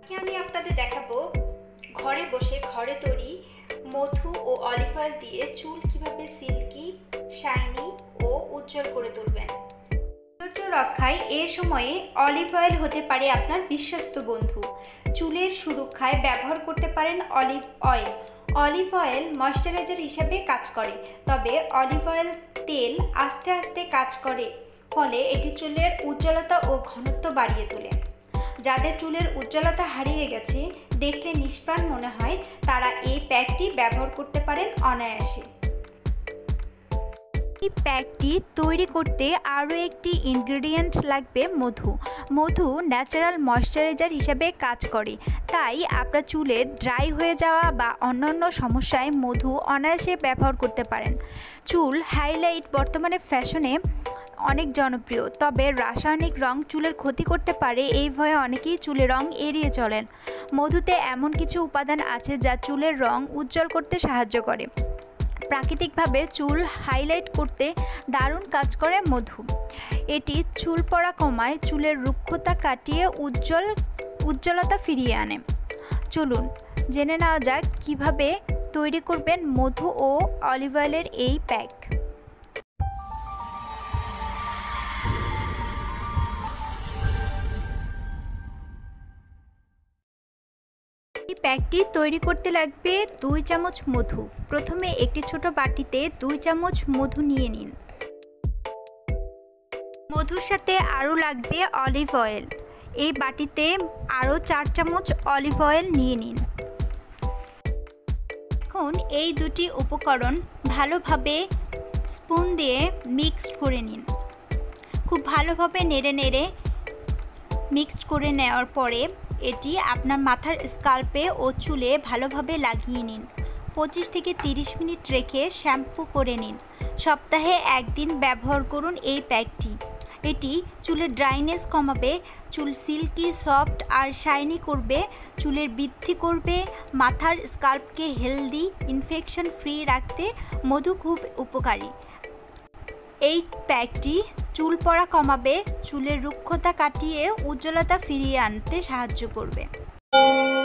আজকে আমি আপনাদের দেখাবো ঘরে বসে ঘরে তৈরি মধু ও অলিভ অয়েল দিয়ে চুল কিভাবে সিল্কি, শাইনি ও উজ্জ্বল করে তুলবেন। সৌন্দর্য রক্ষায় এ সময়ে অলিভ অয়েল হতে পারে আপনার বিশ্বস্ত বন্ধু। চুলের সুরক্ষায় ব্যবহার করতে পারেন olive oil. Olive oil moisturiser হিসেবে কাজ করে, তবে অলিভ অয়েল তেল আস্তে আস্তে কাজ করে, ফলে এটি চুলের উজ্জ্বলতা ও ঘনত্ব বাড়িয়ে তোলে। যাদের চুলের উজ্জ্বলতা হারিয়ে গেছে, দেখলে নিষ্প্রাণ মনে হয়, তারা এই প্যাকটি ব্যবহার করতে পারেন অনায়াসে। এই প্যাকটি তৈরি করতে আরও একটি ইনগ্রেডিয়েন্ট লাগবে মধু। মধু ন্যাচারাল ময়েশ্চারাইজার হিসেবে কাজ করে, তাই আপনার চুলের ড্রাই হয়ে যাওয়া বা অন্যান্য সমস্যায় মধু অনায়াসে ব্যবহার করতে পারেন। চুল হাইলাইট বর্তমানে ফ্যাশনে অনেক জনপ্রিয়, তবে রাসায়নিক রং চুলের ক্ষতি করতে পারে, এই ভয়ে অনেকেই চুলের রং এড়িয়ে চলেন। মধুতে এমন কিছু উপাদান আছে যা চুলের রং উজ্জ্বল করতে সাহায্য করে। প্রাকৃতিকভাবে চুল হাইলাইট করতে দারুণ কাজ করে মধু। এটি চুল পড়া কমায়, চুলের রুক্ষতা কাটিয়ে উজ্জ্বলতা ফিরিয়ে আনে। চলুন জেনে নেওয়া যাক কীভাবে তৈরি করবেন মধু ও অলিভ অয়েলের এই প্যাক। এই প্যাকটি তৈরি করতে লাগবে 2 চামচ মধু। প্রথমে একটি ছোট বাটিতে 2 চামচ মধু নিয়ে নিন। মধুর সাথে আরও লাগবে অলিভ অয়েল। এই বাটিতে আরও 4 চামচ অলিভ অয়েল নিয়ে নিন। এখন এই দুটি উপকরণ ভালোভাবে স্পুন দিয়ে মিক্সড করে নিন। খুব ভালোভাবে নেড়ে নেড়ে মিক্সড করে নেওয়ার পরে এটি আপনার মাথার স্কাল্পে ও চুলে ভালোভাবে লাগিয়ে নিন। 25 থেকে 30 মিনিট রেখে শ্যাম্পু করে নিন। সপ্তাহে একদিন ব্যবহার করুন এই প্যাকটি। এটি চুলের ড্রাইনেস কমাবে, চুল সিল্কি, সফট আর শাইনি করবে, চুলের বৃদ্ধি করবে, মাথার স্কাল্পকে হেলদি, ইনফেকশন ফ্রি রাখতে মধু খুব উপকারী। এই প্যাকটি চুল পড়া কমাবে, চুলের রুক্ষতা কাটিয়ে উজ্জ্বলতা ফিরিয়ে আনতে সাহায্য করবে।